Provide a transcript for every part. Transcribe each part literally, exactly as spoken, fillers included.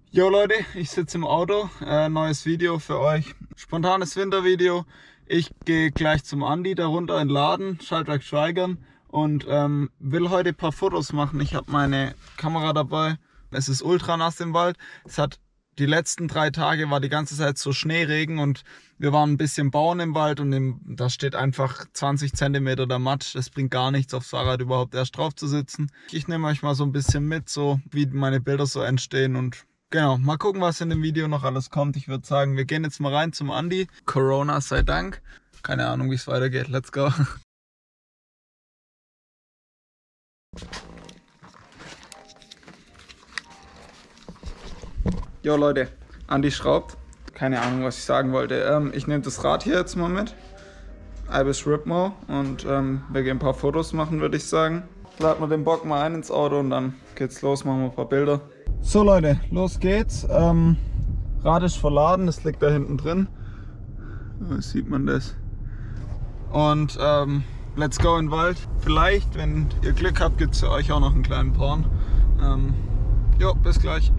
Jo Leute, ich sitze im Auto, äh, neues Video für euch, spontanes Wintervideo. Ich gehe gleich zum Andi, da runter in den Laden, Schaltwerk Schweigern und ähm, will heute ein paar Fotos machen. Ich habe meine Kamera dabei, es ist ultra nass im Wald. Es hat die letzten drei Tage war die ganze Zeit so Schneeregen und wir waren ein bisschen bauen im Wald und im, da steht einfach zwanzig Zentimeter der Matsch. Das bringt gar nichts, aufs Fahrrad überhaupt erst drauf zu sitzen. Ich nehme euch mal so ein bisschen mit, so wie meine Bilder so entstehen und genau, mal gucken, was in dem Video noch alles kommt. Ich würde sagen, wir gehen jetzt mal rein zum Andi. Corona sei Dank. Keine Ahnung, wie es weitergeht. Let's go. Jo Leute, Andi schraubt. Keine Ahnung, was ich sagen wollte. Ähm, ich nehme das Rad hier jetzt mal mit. Ibis Ripmo. Und ähm, wir gehen ein paar Fotos machen, würde ich sagen. Laden wir den Bock mal ein ins Auto und dann geht's los, machen wir ein paar Bilder. So Leute, los geht's. Ähm, Rad ist verladen, das liegt da hinten drin. Da sieht man das. Und ähm, let's go in den Wald. Vielleicht, wenn ihr Glück habt, gibt es für euch auch noch einen kleinen Porn. Ähm, jo, bis gleich.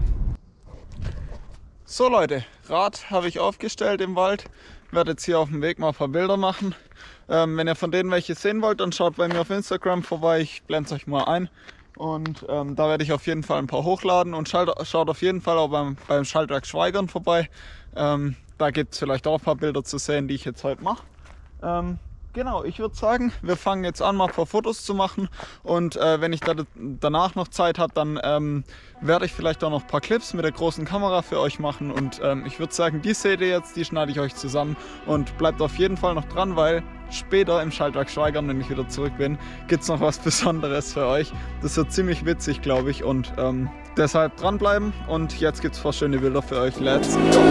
So Leute, Rad habe ich aufgestellt im Wald. Werde jetzt hier auf dem Weg mal ein paar Bilder machen. Ähm, wenn ihr von denen welche sehen wollt, dann schaut bei mir auf Instagram vorbei. Ich blende es euch mal ein. Und ähm, da werde ich auf jeden Fall ein paar hochladen und schaut, schaut auf jeden Fall auch beim, beim Schaltwerk Schweigern vorbei. Ähm, da gibt es vielleicht auch ein paar Bilder zu sehen, die ich jetzt heute mache. Ähm, genau, ich würde sagen, wir fangen jetzt an, mal ein paar Fotos zu machen. Und äh, wenn ich da danach noch Zeit habe, dann ähm, werde ich vielleicht auch noch ein paar Clips mit der großen Kamera für euch machen. Und ähm, ich würde sagen, die seht ihr jetzt, die schneide ich euch zusammen. Und bleibt auf jeden Fall noch dran, weil später im Schaltwerk Schweigern, wenn ich wieder zurück bin, gibt es noch was Besonderes für euch. Das wird ziemlich witzig, glaube ich. Und ähm, deshalb dranbleiben. Und jetzt gibt es ein paar schöne Bilder für euch. Let's go!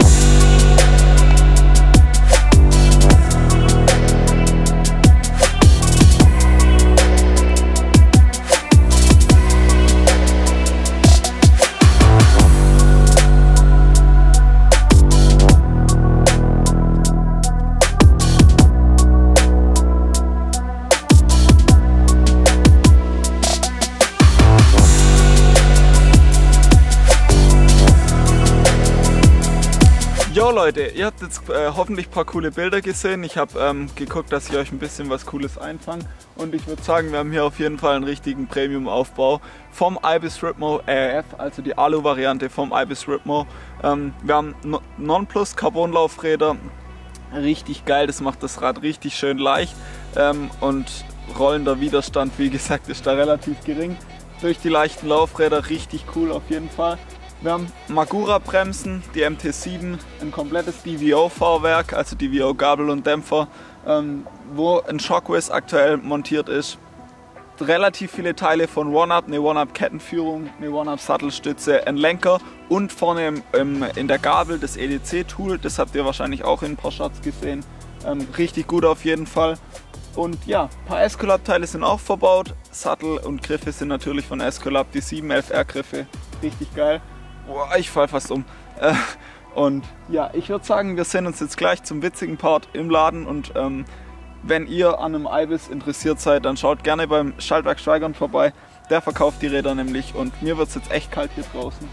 Jo Leute, ihr habt jetzt äh, hoffentlich ein paar coole Bilder gesehen. Ich habe ähm, geguckt, dass ich euch ein bisschen was Cooles einfange. Und ich würde sagen, wir haben hier auf jeden Fall einen richtigen Premium-Aufbau vom Ibis Ripmo A R F, also die Alu-Variante vom Ibis Ripmo. Ähm, wir haben Nonplus Carbon-Laufräder, richtig geil, das macht das Rad richtig schön leicht. Ähm, und rollender Widerstand, wie gesagt, ist da relativ gering. Durch die leichten Laufräder richtig cool auf jeden Fall. Wir haben Magura Bremsen, die M T sieben, ein komplettes D V O-Fahrwerk, also D V O-Gabel und Dämpfer, ähm, wo ein Shockwave aktuell montiert ist. Relativ viele Teile von One-Up, eine One-Up-Kettenführung, eine One-Up-Sattelstütze, ein Lenker und vorne im, im, in der Gabel das E D C-Tool, das habt ihr wahrscheinlich auch in ein paar Shots gesehen. Ähm, richtig gut auf jeden Fall. Und ja, ein paar Escolab-Teile sind auch verbaut. Sattel und Griffe sind natürlich von Escolab, die sieben elf R-Griffe, richtig geil. Boah, ich fall fast um. Äh, und ja, ich würde sagen, wir sehen uns jetzt gleich zum witzigen Part im Laden. Und ähm, wenn ihr an einem Ibis interessiert seid, dann schaut gerne beim Schaltwerk Schweigern vorbei. Der verkauft die Räder nämlich und mir wird es jetzt echt kalt hier draußen.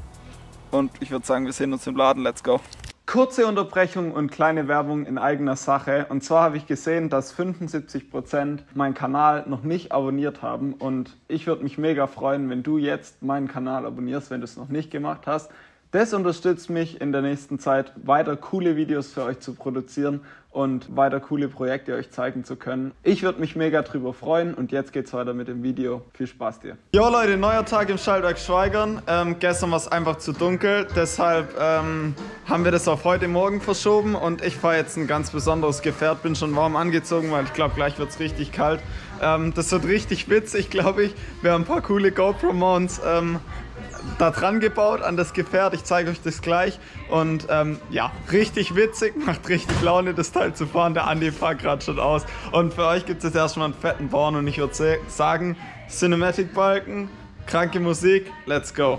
Und ich würde sagen, wir sehen uns im Laden. Let's go! Kurze Unterbrechung und kleine Werbung in eigener Sache. Und zwar habe ich gesehen, dass fünfundsiebzig Prozent meinen Kanal noch nicht abonniert haben. Und ich würde mich mega freuen, wenn du jetzt meinen Kanal abonnierst, wenn du es noch nicht gemacht hast. Das unterstützt mich in der nächsten Zeit, weiter coole Videos für euch zu produzieren und weiter coole Projekte euch zeigen zu können. Ich würde mich mega drüber freuen und jetzt geht's weiter mit dem Video. Viel Spaß dir. Jo Leute, neuer Tag im Schaltwerk Schweigern. Ähm, gestern war es einfach zu dunkel, deshalb ähm, haben wir das auf heute Morgen verschoben und ich fahre jetzt ein ganz besonderes Gefährt, bin schon warm angezogen, weil ich glaube, gleich wird es richtig kalt. Ähm, das wird richtig witzig, glaube ich. Wir haben ein paar coole GoPro-Mounts ähm, da dran gebaut an das Gefährt. Ich zeige euch das gleich. Und ähm, ja, richtig witzig, macht richtig Laune, das Teil zu fahren. Der Andi fährt gerade schon aus. Und für euch gibt es jetzt erstmal einen fetten Born. Und ich würde sagen, Cinematic-Balken, kranke Musik, let's go.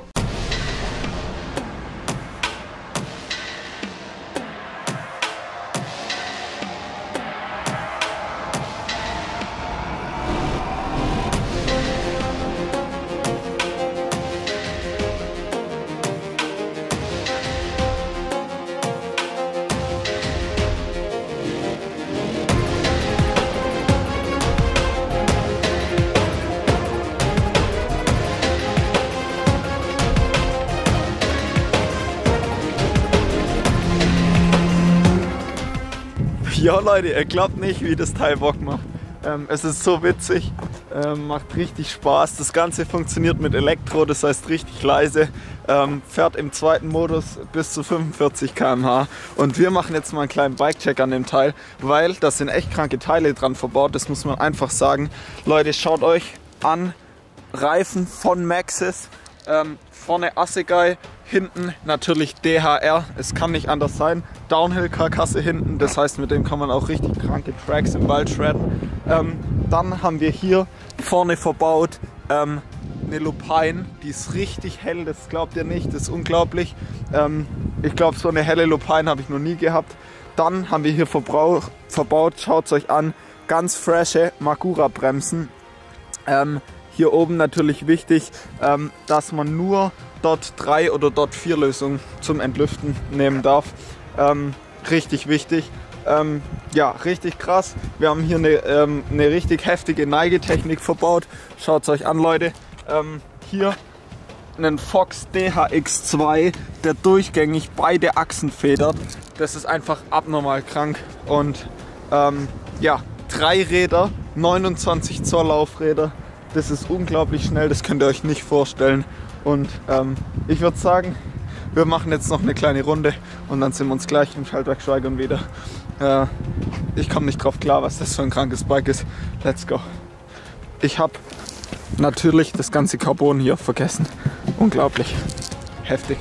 Ja Leute, ihr glaubt nicht, wie das Teil Bock macht. Ähm, es ist so witzig, ähm, macht richtig Spaß. Das Ganze funktioniert mit Elektro, das heißt richtig leise. Ähm, fährt im zweiten Modus bis zu fünfundvierzig Kilometer pro Stunde. Und wir machen jetzt mal einen kleinen Bike-Check an dem Teil, weil da sind echt kranke Teile dran verbaut. Das muss man einfach sagen. Leute, schaut euch an, Reifen von Maxxis. Ähm, vorne Assegai, hinten natürlich D H R, es kann nicht anders sein. Downhill-Karkasse hinten, das heißt, mit dem kann man auch richtig kranke Tracks im Wald shredden. Ähm, dann haben wir hier vorne verbaut ähm, eine Lupine, die ist richtig hell, das glaubt ihr nicht, das ist unglaublich. Ähm, ich glaube, so eine helle Lupine habe ich noch nie gehabt. Dann haben wir hier verbrauch, verbaut, schaut es euch an, ganz frische Magura-Bremsen. Ähm, Hier oben natürlich wichtig, ähm, dass man nur Dot drei oder Dot vier Lösung zum Entlüften nehmen darf. Ähm, richtig wichtig. Ähm, ja, richtig krass. Wir haben hier eine, ähm, eine richtig heftige Neigetechnik verbaut. Schaut es euch an, Leute. Ähm, hier einen Fox D H X zwei, der durchgängig beide Achsen federt. Das ist einfach abnormal krank. Und ähm, ja, drei Räder, neunundzwanzig Zoll Laufräder. Das ist unglaublich schnell, das könnt ihr euch nicht vorstellen. Und ähm, ich würde sagen, wir machen jetzt noch eine kleine Runde und dann sind wir uns gleich im Schaltwerk steigern wieder. Äh, ich komme nicht drauf klar, was das für ein krankes Bike ist. Let's go. Ich habe natürlich das ganze Carbon hier vergessen. Unglaublich. Heftig.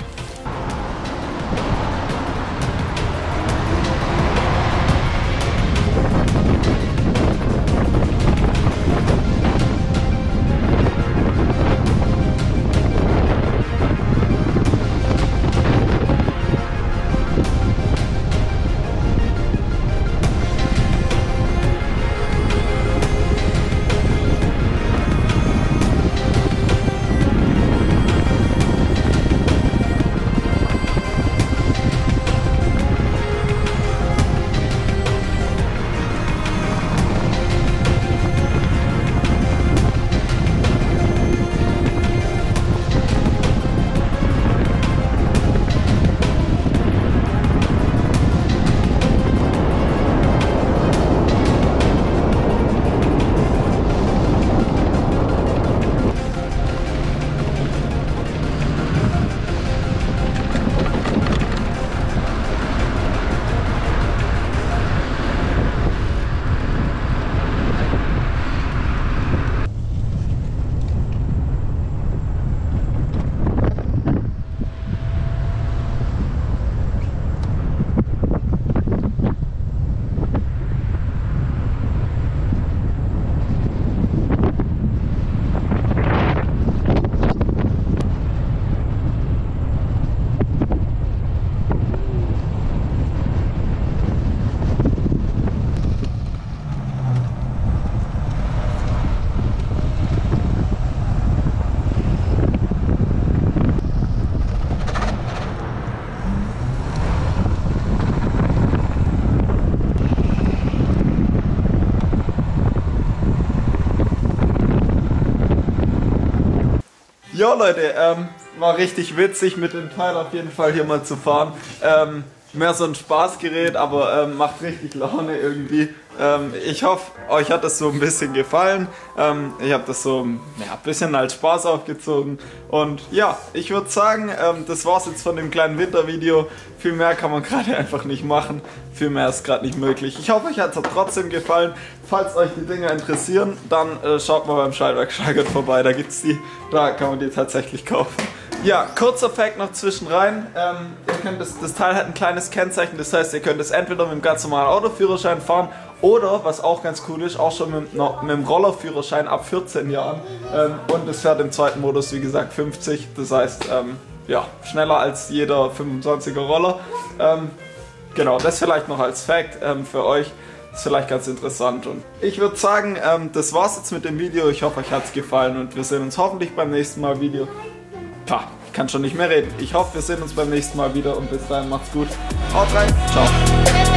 Ja Leute, ähm, war richtig witzig mit dem Teil auf jeden Fall hier mal zu fahren. Ähm, mehr so ein Spaßgerät, aber ähm, macht richtig Laune irgendwie. Ähm, ich hoffe, euch hat das so ein bisschen gefallen. Ähm, ich habe das so ja, ein bisschen als Spaß aufgezogen. Und ja, ich würde sagen, ähm, das war's jetzt von dem kleinen Wintervideo. Viel mehr kann man gerade einfach nicht machen. Viel mehr ist gerade nicht möglich. Ich hoffe, euch hat es trotzdem gefallen. Falls euch die Dinger interessieren, dann äh, schaut mal beim Schaltwerk Steigert vorbei. Da gibt's die, da kann man die tatsächlich kaufen. Ja, kurzer Fact noch zwischenrein. Ähm, ihr könnt das, das Teil hat ein kleines Kennzeichen, das heißt, ihr könnt es entweder mit dem ganz normalen Autoführerschein fahren oder, was auch ganz cool ist, auch schon mit, noch, mit dem Rollerführerschein ab vierzehn Jahren. Ähm, und es fährt im zweiten Modus, wie gesagt, fünfzig. Das heißt, ähm, ja, schneller als jeder fünfundzwanziger Roller. Ähm, genau, das vielleicht noch als Fact ähm, für euch. Ist vielleicht ganz interessant. Und ich würde sagen, ähm, das war's jetzt mit dem Video. Ich hoffe, euch hat es gefallen und wir sehen uns hoffentlich beim nächsten Mal Video. Pah, ich kann schon nicht mehr reden. Ich hoffe, wir sehen uns beim nächsten Mal wieder und bis dahin macht's gut. Haut rein, ciao.